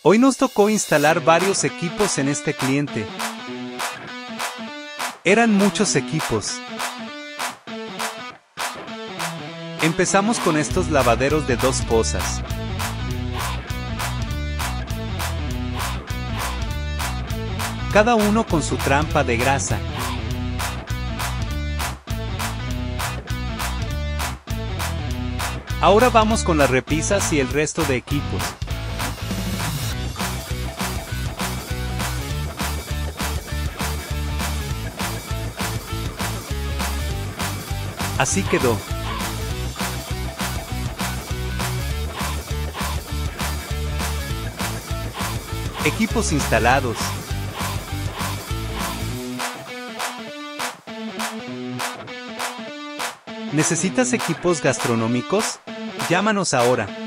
Hoy nos tocó instalar varios equipos en este cliente. Eran muchos equipos. Empezamos con estos lavaderos de 2 pozas. Cada uno con su trampa de grasa. Ahora vamos con las repisas y el resto de equipos. Así quedó. Equipos instalados. ¿Necesitas equipos gastronómicos? Llámanos ahora.